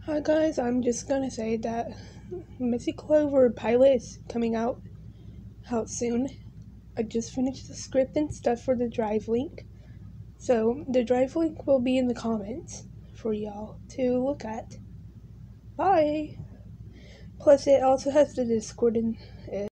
Hi guys, I'm just gonna say that Messyclover pilot is coming out soon. I just finished the script and stuff for the drive link. So the drive link will be in the comments for y'all to look at. Bye! Plus it also has the Discord in it.